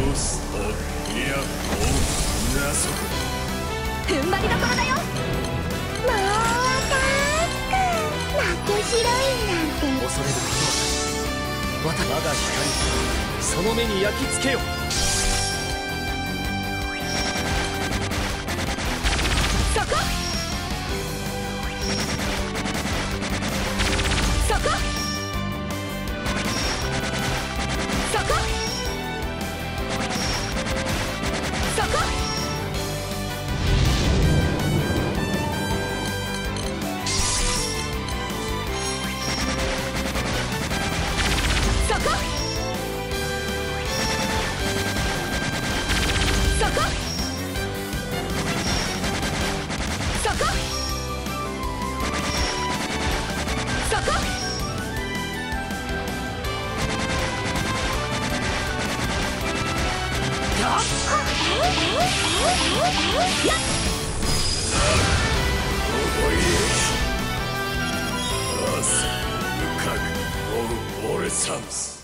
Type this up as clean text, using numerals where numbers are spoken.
すといやなそこ踏ん張りどころだよ。もう負けヒロインなんて恐れることはない。我が光その目に焼き付けよ。 そこそこそこそこそこそこそこそこやっおいよし明日深くおる俺サムス